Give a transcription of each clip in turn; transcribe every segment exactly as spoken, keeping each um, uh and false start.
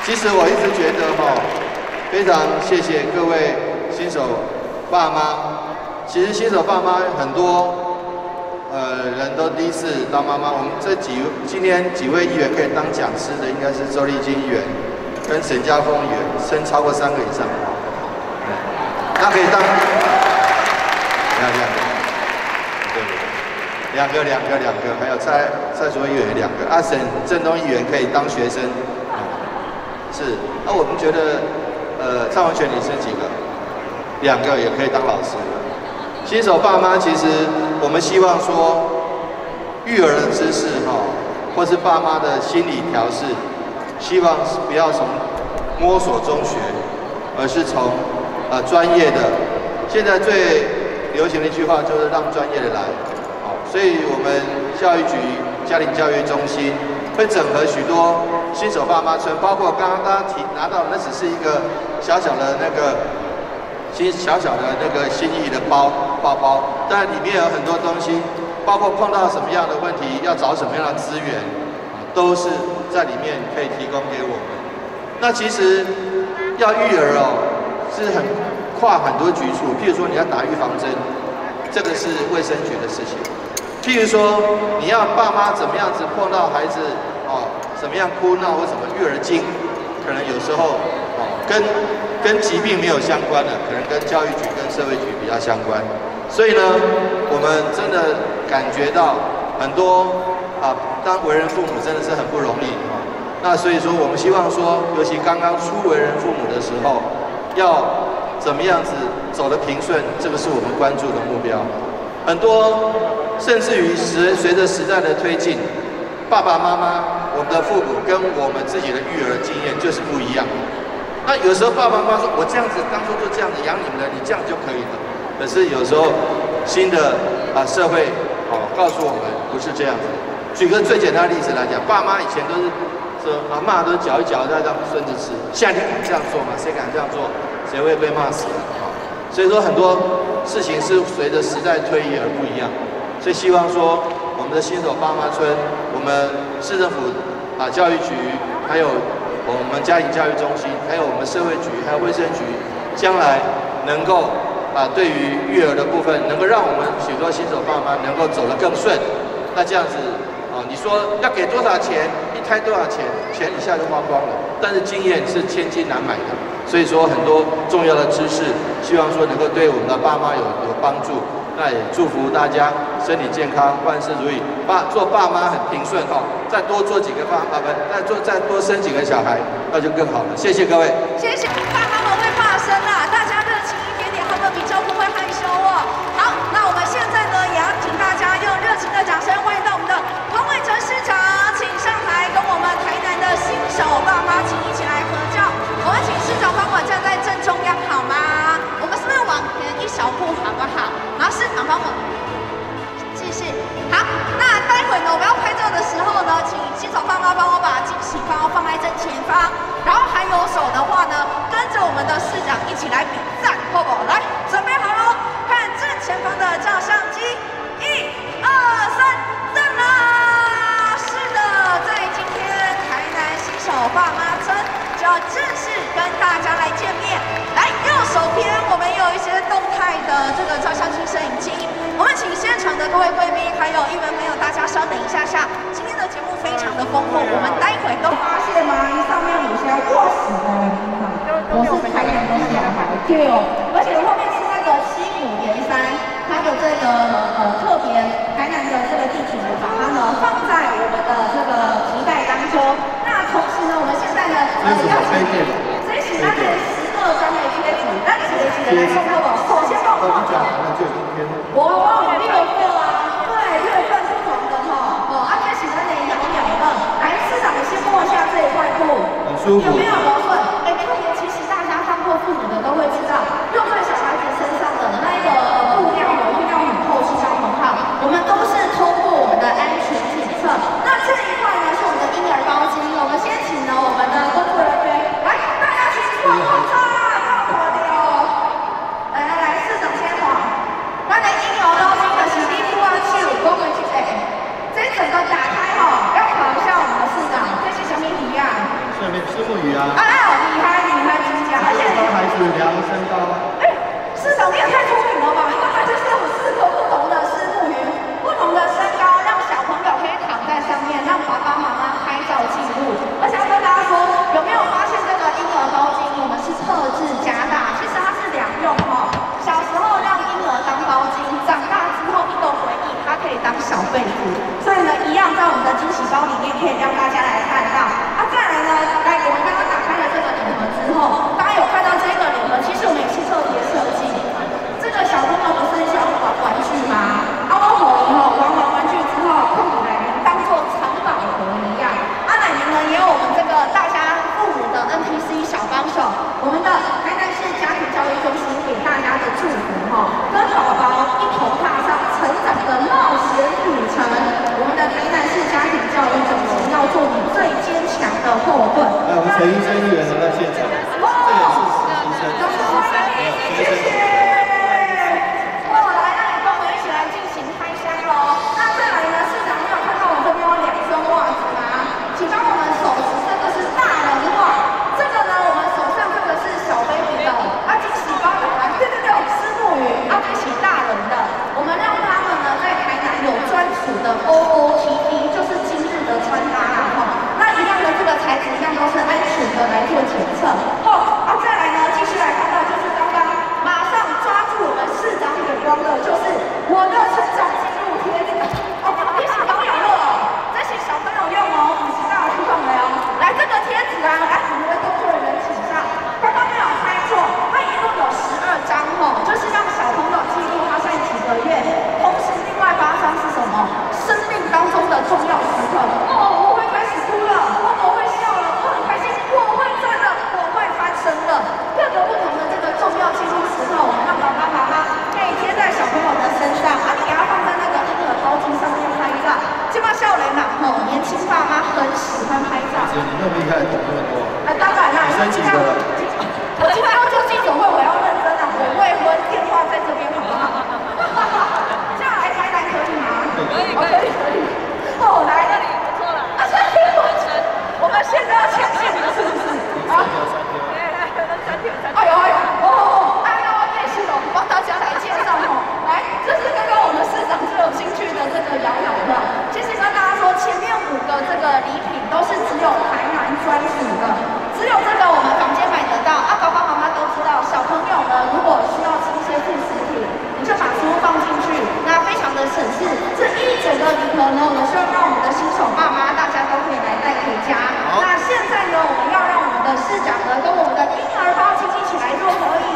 其实我一直觉得哈，非常谢谢各位新手爸妈。其实新手爸妈很多，呃，人都第一次当妈妈。我们这几今天几位议员可以当讲师的，应该是周丽金议员跟沈家峰议员，生超过三个以上。那可以当，两两个，对，两个两个两个，还有蔡蔡淑慧议员两个，啊，沈振东议员可以当学生。 是，那我们觉得，呃，蔡文全你生几个？两个也可以当老师。新手爸妈其实我们希望说，育儿的知识哈，或是爸妈的心理调试，希望不要从摸索中学，而是从呃专业的。现在最流行的一句话就是让专业的来，好，所以我们教育局家庭教育中心。 会整合许多新手爸妈村，包括刚刚大家提拿到的，那只是一个小小的那个新小小的那个心意的包包包，但里面有很多东西，包括碰到什么样的问题，要找什么样的资源，都是在里面可以提供给我们。那其实要育儿哦，是很跨很多局处，譬如说你要打预防针，这个是卫生局的事情。 譬如说，你要爸妈怎么样子碰到孩子哦，怎么样哭闹或什么育儿经，可能有时候哦跟跟疾病没有相关的，可能跟教育局跟社会局比较相关。所以呢，我们真的感觉到很多啊，当为人父母真的是很不容易哦。那所以说，我们希望说，尤其刚刚初为人父母的时候，要怎么样子走得平顺，这个是我们关注的目标。 很多，甚至于随随着时代的推进，爸爸妈妈，我们的父母跟我们自己的育儿经验就是不一样。那有时候爸爸妈妈说：“我这样子当初就这样子养你们了，你这样就可以了。”可是有时候新的啊社会哦告诉我们不是这样子。举个最简单的例子来讲，爸妈以前都是说啊骂都是嚼一嚼再让孙子吃，现在你敢这样做吗？谁敢这样做，谁会被骂死啊？所以说很多事情是随着时代推移而不一样，所以希望说我们的新手爸妈村，我们市政府啊教育局，还有我们家庭教育中心，还有我们社会局，还有卫生局，将来能够啊对于育儿的部分，能够让我们许多新手爸妈能够走得更顺。那这样子啊，你说要给多少钱，一胎多少钱，钱一下就花光了，但是经验是千金难买的。 所以说很多重要的知识，希望说能够对我们的爸妈有有帮助。那也祝福大家身体健康，万事如意。爸做爸妈很平顺哦，再多做几个爸爸们，再做再多生几个小孩，那就更好了。谢谢各位。 谢谢。怕他们会怕生啦，大家热情一点点，他们比较不会害羞哦。好，那我们现在呢，也要请大家用热情的掌声欢迎到我们的彭伟哲市长，请上台跟我们台南的新手爸妈，请一起来合照。我们请市长帮我站在正中央好吗？我们是不是往前一小步好不好？然后市长帮我继续。好，那待会呢，我们要拍照的时候呢，请新手爸妈帮我把惊喜包放在正前方，然后还有手的话呢，跟着我们的市长一起来比赞，好不好？来，准备好喽，看正前方的照相机，一、二、三，赞啦！是的，在今天台南新手爸妈村。 要正式跟大家来见面。来，右手边我们有一些动态的这个照相机摄影机。我们请现场的各位贵宾还有议员朋友，大家稍等一下下。今天的节目非常的丰富，我们待会都发现吗？上面有些卧室的地方，我是台南的小孩，对哦。而且后面是那个西谷岩山，它有这个呃特别台南的这个地形的，把它呢放在我们的这个皮带当中。那同时呢，我们现在呢。 呃，要请这一起那个十二张的贴纸，那几个几个来送好不好？首先帮我放着。我我有六个啊，对，月份不同的哈。哦，啊，这是咱的摇摇的。来，市长，你先摸一下这一块布， 很舒服。 有没有柔顺？哎，特别其实大家当过父母的都会知道，六岁小孩子身上的那个布料呢，一定要很厚，质量很好。我们都是通过我们的安全检测。那这一块呢，是我们的婴儿包巾，我们先请呢我们的工作人员。 我操！靠我的哦！来来来，市长先滑。咱的婴儿包巾的是你不要手，讲的是哎，这整个打开哈，要考一下我们的市长，这是什么鱼啊？ 下面是木鱼啊。 啊， 哎，市长你也太聪明了吧！因为它就是有四个不同的丝木鱼，不同的身高，让小朋友可以躺在上面，让爸爸妈妈拍照记录。而且要跟大家说，有没有发现这个婴儿包巾我们是特制加大？其实它是两用哦。小时候让婴儿当包巾，长大之后一个回忆，它可以当小被子。所以呢，一样在我们的惊喜包里面可以让大家来看到。啊，再来呢，来我们刚刚打开了这个礼盒之后，大家有看到这个礼盒，其实我们也是特别设计。这个小朋友不是喜欢玩玩具吗？啊，我回以后玩完玩具之后，空奶奶当做藏宝盒一样。啊，奶奶呢也有我们这个大家父母的 N P C 小帮手，我们的台南市家庭教育中心给大家的祝福哈，跟宝宝一同踏上成长的冒险旅程。我们的台南市家庭教育中心要做你最坚强的后盾。 哎，我们陈医生议员在现场，这也是实习生， 谢谢。哦，来，那你跟我们一起来进行开箱喽。那再来呢，市长，你有看到我这边有两双袜子吗？请帮我们手持这个是大人袜，这个呢，我们手上这个是小 baby 的，啊，惊喜包的，对对对，丝木鱼，啊，这是大人的。我们让他们呢在台南有专属的 O O T D， 就是今日的穿搭啦哈。那一样的这个材质一样都是安全的来做检测。哦，啊，再来呢，继续来看到就是刚刚马上抓住我们市长眼光的，就是我的成长记录贴纸。哦，这是小朋友乐哦，这是小朋友用哦，不是大人用的哦。来，这个贴纸啊，来我们的工作人员请上。刚刚没有猜错，它一共有十二张哦，就是让小朋友记录他在几个月。同时，另外八张是什么？生命当中的重要时刻。哦，我会开始哭了，哦，我会笑了，我很开心，我会站了，我会翻身了。各个不同的这个重要记录时刻，我们让爸爸妈妈可以贴在小朋友的身上，啊，你给他放在那个婴儿包巾上面拍照。基本上少年郎吼，年轻爸妈很喜欢拍照。 姐，你那么厉害，懂那么多。 哎，当然啦， 升级的了。 我今天要做记者会，我要认真啊，我未婚，电话在这边好不好？这样来台南可以吗？ 可以可以可以。哦，来这里不错了。啊，这里完成。我们现在要牵线了，是不是？啊。三天三天。哎呦哎呦，哦哦，哎呦，叶系统帮大家来介绍哦。来，这是刚刚我们市长最有兴趣的这个摇摇乐。其实跟大家说，前面五个这个礼品都是只有台南专属的，只有这个我们房间买得到。啊，爸爸妈妈都知道，小朋友呢，如果需要吃一些副食品，你就把食物放进去，那非常的省事。这一整个礼盒呢，我希望让我们的新手爸妈大家都可以来带回家。那现在呢，我们要让我们的市长呢，跟我们的婴儿包亲一起来做合影。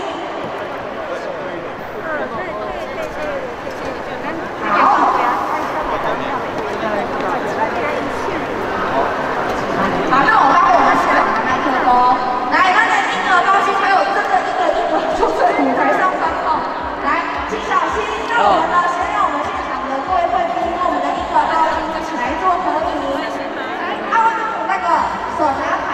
好。好，那我帮我们市长拿麦克风，来，他的婴儿包巾还有真的一个婴儿就在舞台上放哦。来，请小心，让我们呢先让我们现场的各位贵宾跟我们的婴儿包巾一起来做合影。来，啊，那个手拿牌。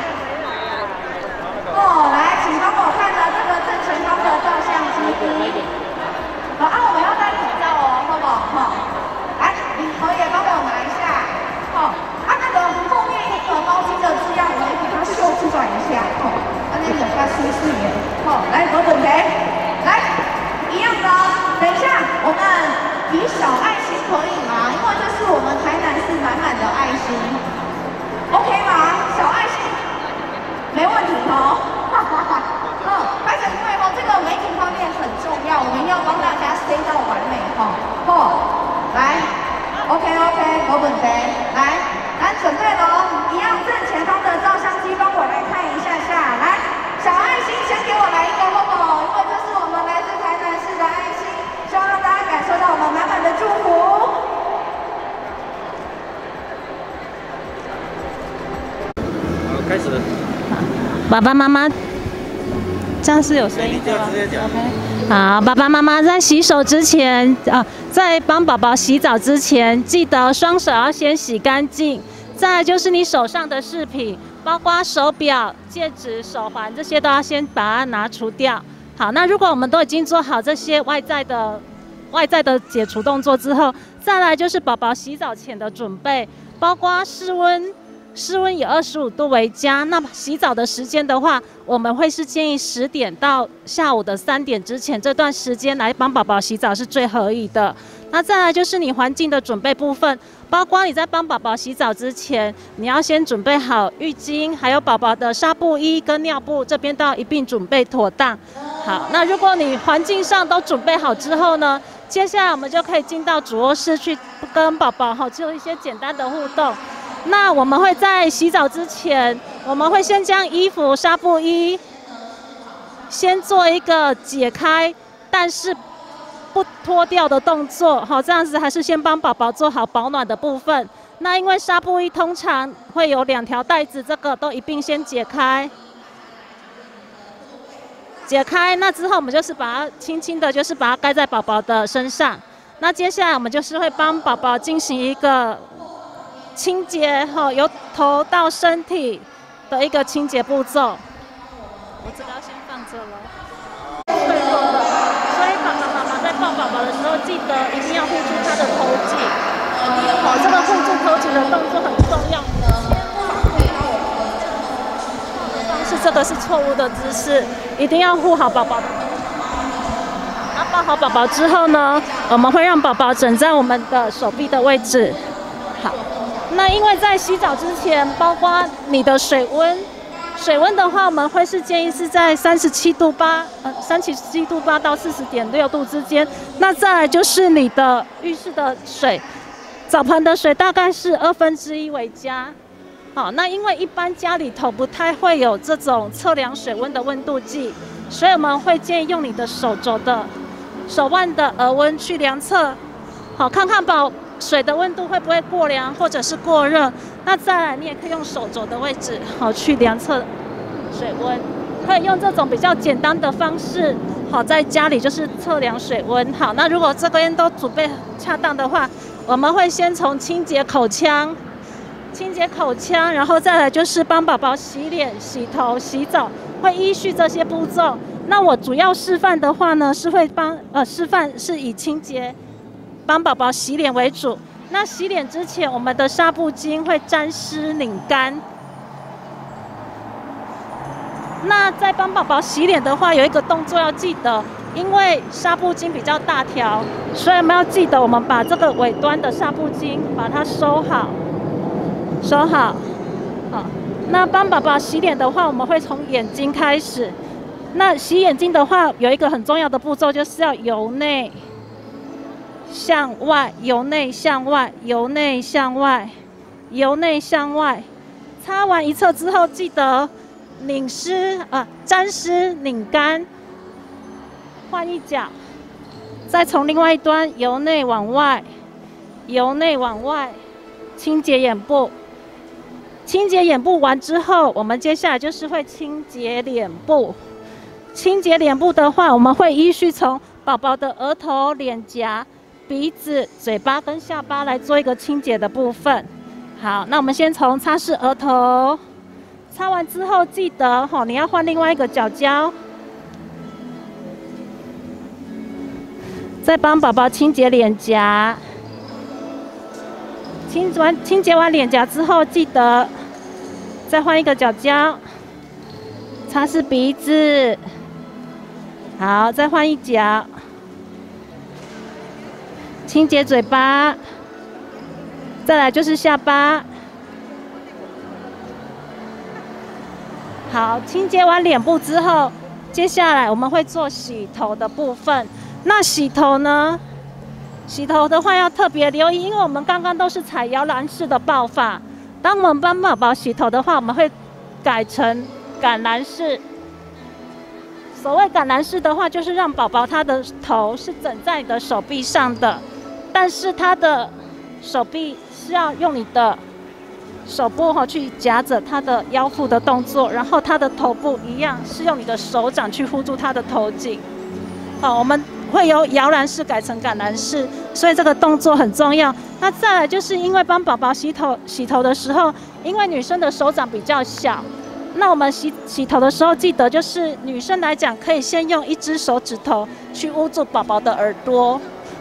哦，来，请帮我看着这个正前方的照相机。好，啊，我们要戴口罩哦，好不好？好，来，礼盒也帮我拿一下。好。啊，那个后面婴儿包巾的字样，我们给它秀出来一下，吼、哦，啊，那个它舒适耶，好、哦，来，等等谁？来，一样的，等一下，我们比小爱心可以吗？因为这是我们台南市满满的爱心 ，OK 吗？小爱心，没问题哦，哈哈哈，嗯，而且因为哦，这个美景方面很重要，我们要帮大家塞到完美，哈、哦，哦，来。OK OK， 没问题。来，来准备喽！一样正前方的照相机，帮我来看一下下。来，小爱心先给我来一个好不好？因为这是我们来自台南市的爱心，希望让大家感受到我们满满的祝福。 好，开始。 爸爸妈妈，这样是有声音的吗？好，爸爸妈妈在洗手之前啊，在帮宝宝洗澡之前，记得双手要先洗干净。再来就是你手上的饰品，包括手表、戒指、手环这些都要先把它拿除掉。好，那如果我们都已经做好这些外在的外在的解除动作之后，再来就是宝宝洗澡前的准备，包括室温。 室温以二十五度为佳。那么洗澡的时间的话，我们会是建议十点到下午的三点之前这段时间来帮宝宝洗澡是最合宜的。那再来就是你环境的准备部分，包括你在帮宝宝洗澡之前，你要先准备好浴巾，还有宝宝的纱布衣跟尿布，这边都要一并准备妥当。好，那如果你环境上都准备好之后呢，接下来我们就可以进到主卧室去跟宝宝哈做一些简单的互动。那我们会在洗澡之前，我们会先将衣服、纱布衣先做一个解开，但是不脱掉的动作，好，这样子还是先帮宝宝做好保暖的部分。那因为纱布衣通常会有两条带子，这个都一并先解开。解开，那之后我们就是把它轻轻的，就是把它盖在宝宝的身上。那接下来我们就是会帮宝宝进行一个清洁，哈，由头到身体的一个清洁步骤。我这个要先放着了。脆弱的，所以爸爸妈妈在抱宝宝的时候，记得一定要护住他的头颈。好，这个护住头颈的动作很重要。是这个是错误的姿势，一定要护好宝宝的。那抱好宝宝之后呢，我们会让宝宝枕在我们的手臂的位置。好，那因为在洗澡之前，包括你的水温，水温的话，我们会是建议是在三十七度八，呃，三十七度八到四十点六度之间。那再来就是你的浴室的水，澡盆的水大概是二分之一为佳。好，那因为一般家里头不太会有这种测量水温的温度计，所以我们会建议用你的手肘的手腕的额温去量测，好，看看宝水的温度会不会过凉或者是过热。那再来，你也可以用手肘的位置，好去量测水温，可以用这种比较简单的方式，好在家里就是测量水温。好，那如果这边都准备恰当的话，我们会先从清洁口腔。清洁口腔，然后再来就是帮宝宝洗脸、洗头、洗澡，会依序这些步骤。那我主要示范的话呢，是会帮呃示范是以清洁帮宝宝洗脸为主。那洗脸之前，我们的纱布巾会沾湿拧干。那在帮宝宝洗脸的话，有一个动作要记得，因为纱布巾比较大条，所以我们要记得我们把这个尾端的纱布巾把它收好。收好，好。那帮宝宝洗脸的话，我们会从眼睛开始。那洗眼睛的话，有一个很重要的步骤，就是要由内向外，由内向外，由内向外，由内向外。擦完一侧之后，记得拧湿啊，沾湿拧干，换一脚，再从另外一端由内往外，由内往外清洁眼部。清洁眼部完之后，我们接下来就是会清洁脸部。清洁脸部的话，我们会依序从宝宝的额头、脸颊、鼻子、嘴巴跟下巴来做一个清洁的部分。好，那我们先从擦拭额头，擦完之后记得吼，你要换另外一个角胶，再帮宝宝清洁脸颊。清完清洁完脸颊之后，记得再换一个角胶，擦拭鼻子。好，再换一角，清洁嘴巴。再来就是下巴。好，清洁完脸部之后，接下来我们会做洗头的部分。那洗头呢？洗头的话要特别留意，因为我们刚刚都是采摇篮式的抱法。当我们帮宝宝洗头的话，我们会改成橄榄式。所谓橄榄式的话，就是让宝宝他的头是枕在你的手臂上的，但是他的手臂是要用你的手部哈去夹着他的腰腹的动作，然后他的头部一样是用你的手掌去护住他的头颈。好，我们会由摇篮式改成橄榄式，所以这个动作很重要。那再来就是因为帮宝宝洗头洗头的时候，因为女生的手掌比较小，那我们洗洗头的时候记得就是女生来讲，可以先用一只手指头去捂住宝宝的耳朵。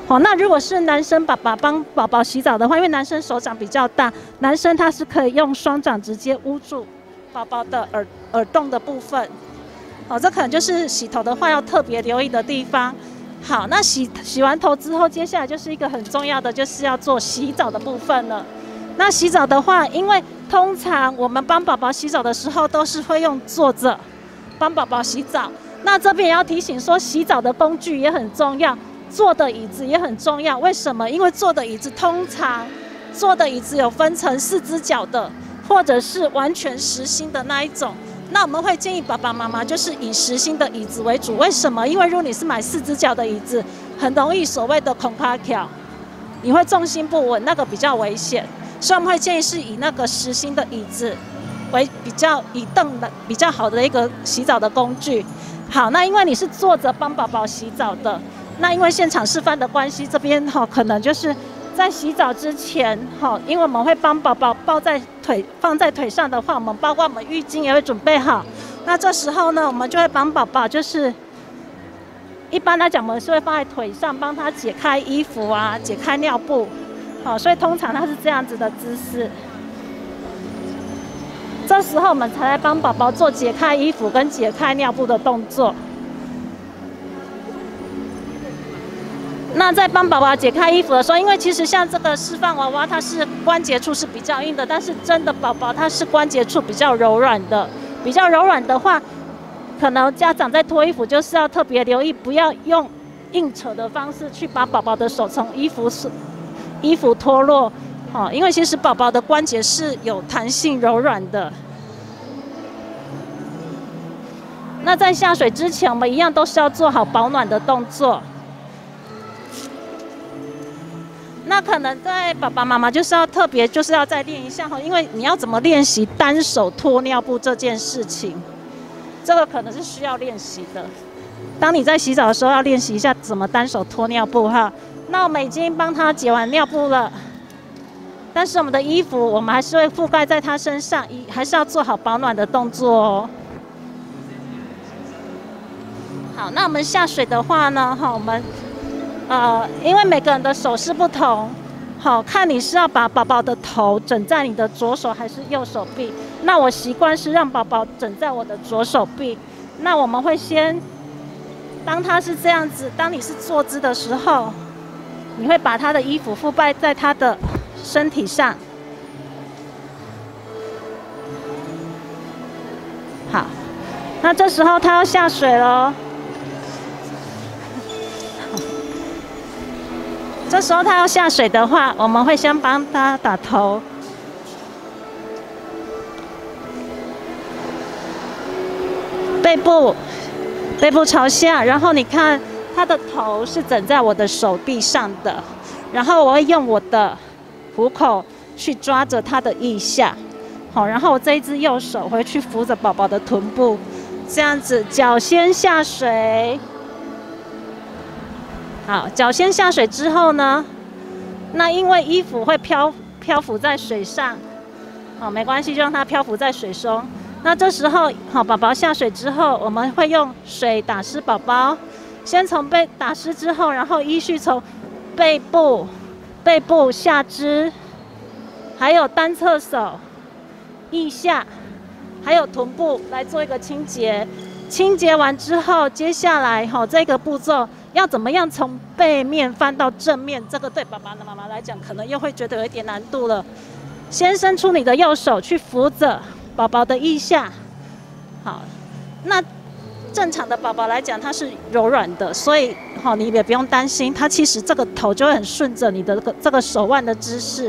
好，那如果是男生爸爸帮宝宝洗澡的话，因为男生手掌比较大，男生他是可以用双掌直接捂住宝宝的耳耳洞的部分。好，这可能就是洗头的话要特别留意的地方。好，那洗洗完头之后，接下来就是一个很重要的，就是要做洗澡的部分了。那洗澡的话，因为通常我们帮宝宝洗澡的时候，都是会用坐着帮宝宝洗澡。那这边也要提醒说，洗澡的工具也很重要，坐的椅子也很重要。为什么？因为坐的椅子通常坐的椅子有分成四只脚的，或者是完全实心的那一种。那我们会建议爸爸妈妈就是以实心的椅子为主。为什么？因为如果你是买四只脚的椅子，很容易所谓的恐怕跳，你会重心不稳，那个比较危险。所以我们会建议是以那个实心的椅子为比较以凳的比较好的一个洗澡的工具。好，那因为你是坐着帮宝宝洗澡的，那因为现场示范的关系，这边哈可能就是在洗澡之前哈，因为我们会帮宝宝抱在腿放在腿上的话，我们包括我们浴巾也会准备好。那这时候呢，我们就会帮宝宝就是一般来讲，我们是会放在腿上帮他解开衣服啊，解开尿布。好，所以通常他是这样子的姿势。这时候我们才来帮宝宝做解开衣服跟解开尿布的动作。那在帮宝宝解开衣服的时候，因为其实像这个示范娃娃，它是关节处是比较硬的，但是真的宝宝它是关节处比较柔软的。比较柔软的话，可能家长在脱衣服就是要特别留意，不要用硬扯的方式去把宝宝的手从衣服衣服脱落。哦，因为其实宝宝的关节是有弹性、柔软的。那在下水之前，我们一样都是要做好保暖的动作。那可能在爸爸妈妈就是要特别就是要再练一下哈，因为你要怎么练习单手脱尿布这件事情，这个可能是需要练习的。当你在洗澡的时候，要练习一下怎么单手脱尿布哈。那我们已经帮他解完尿布了。但是我们的衣服，我们还是会覆盖在他身上，还是要做好保暖的动作哦。好，那我们下水的话呢，哈，我们呃，因为每个人的手势不同，好看你是要把宝宝的头枕在你的左手还是右手臂？那我习惯是让宝宝枕在我的左手臂。那我们会先，当他是这样子，当你是坐姿的时候，你会把他的衣服覆盖在他的身体上。好，那这时候他要下水了。这时候他要下水的话，我们会先帮他打头。背部，背部朝下，然后你看他的头是枕在我的手臂上的，然后我会用我的虎口去抓着他的腋下，好，然后我这一只右手会去扶着宝宝的臀部，这样子，脚先下水。好，脚先下水之后呢，那因为衣服会漂漂浮在水上，好，没关系，就让它漂浮在水中。那这时候，好，宝宝下水之后，我们会用水打湿宝宝，先从背打湿之后，然后依序从背部、背部、下肢，还有单侧手、腋下，还有臀部来做一个清洁。清洁完之后，接下来哈这个步骤要怎么样从背面翻到正面？这个对爸爸的妈妈来讲，可能又会觉得有一点难度了。先伸出你的右手去扶着宝宝的腋下，好，那正常的宝宝来讲，它是柔软的，所以好你也不用担心，它其实这个头就会很顺着你的这个这个手腕的姿势。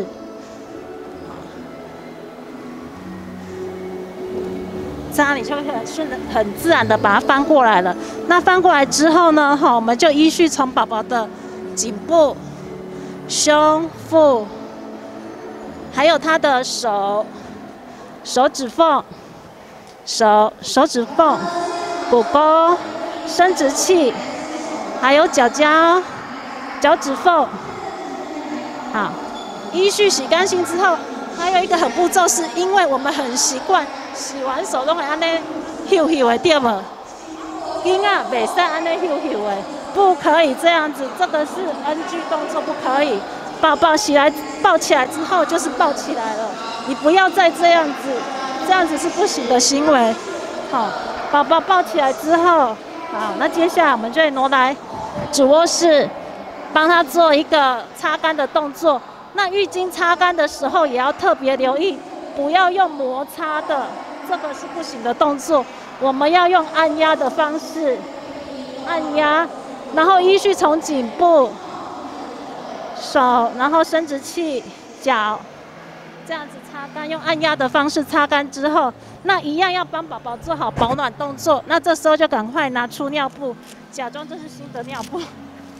这样你就会很顺的、很自然的把它翻过来了。那翻过来之后呢，哈，我们就依序从宝宝的颈部、胸腹，还有他的手、手指缝、手手指缝、骨沟、生殖器，还有脚脚、脚趾缝，好，依序洗干净之后，还有一个很步骤，是因为我们很习惯。洗完手都会安尼咻咻的对无？ 婴啊，袂使安尼咻咻的，不可以这样子，这个是 N G 动作，不可以。宝宝起来抱起来之后就是抱起来了，你不要再这样子，这样子是不行的行为。好，宝宝抱起来之后，好，那接下来我们就会挪来主卧室，帮他做一个擦干的动作。那浴巾擦干的时候也要特别留意，不要用摩擦的，这个是不行的动作。我们要用按压的方式，按压，然后依序从颈部、手，然后生殖器、脚，这样子擦干，用按压的方式擦干之后，那一样要帮宝宝做好保暖动作。那这时候就赶快拿出尿布，假装这是新的尿布。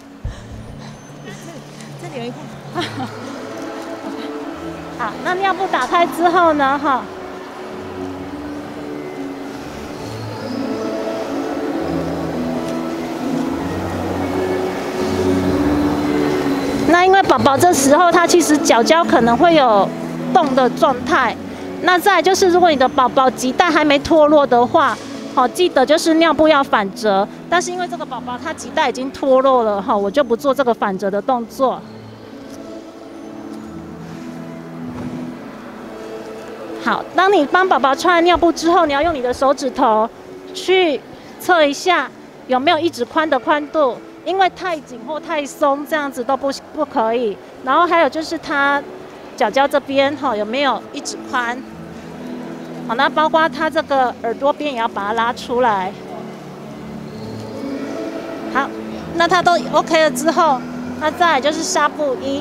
这里有一块。好，那尿布打开之后呢，哈。那因为宝宝这时候他其实脚脚可能会有动的状态，那再来就是如果你的宝宝脐带还没脱落的话，好，记得就是尿布要反折。但是因为这个宝宝他脐带已经脱落了哈，我就不做这个反折的动作。好，当你帮宝宝穿完尿布之后，你要用你的手指头去测一下有没有一指宽的宽度。因为太紧或太松，这样子都不不可以。然后还有就是他脚脚这边哈有没有一指宽？好，那包括他这个耳朵边也要把它拉出来。好，那他都 OK 了之后，那再来就是纱布衣。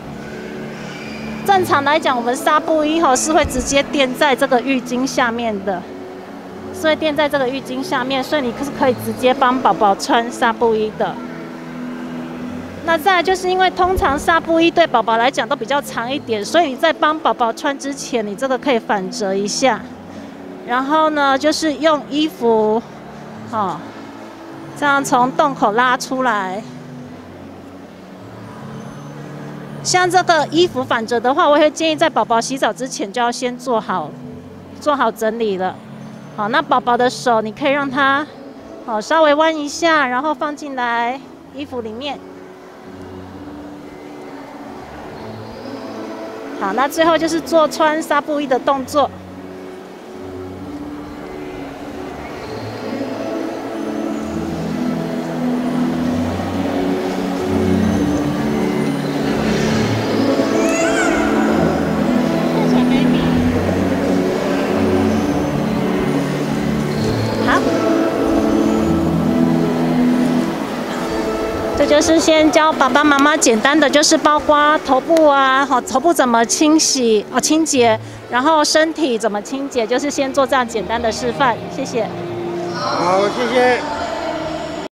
正常来讲，我们纱布衣哈是会直接垫在这个浴巾下面的。所以垫在这个浴巾下面，所以你是可以直接帮宝宝穿纱布衣的。那再来就是因为通常纱布衣对宝宝来讲都比较长一点，所以你在帮宝宝穿之前，你这个可以反折一下。然后呢，就是用衣服，哦，这样从洞口拉出来。像这个衣服反折的话，我会建议在宝宝洗澡之前就要先做好，做好整理了。好，那宝宝的手你可以让他，好稍微弯一下，然后放进来衣服里面。好，那最后就是做穿纱布衣的动作。就是先教爸爸妈妈简单的，就是包括头部啊，好，头部怎么清洗哦清洁，然后身体怎么清洁，就是先做这样简单的示范，谢谢。 好，谢谢。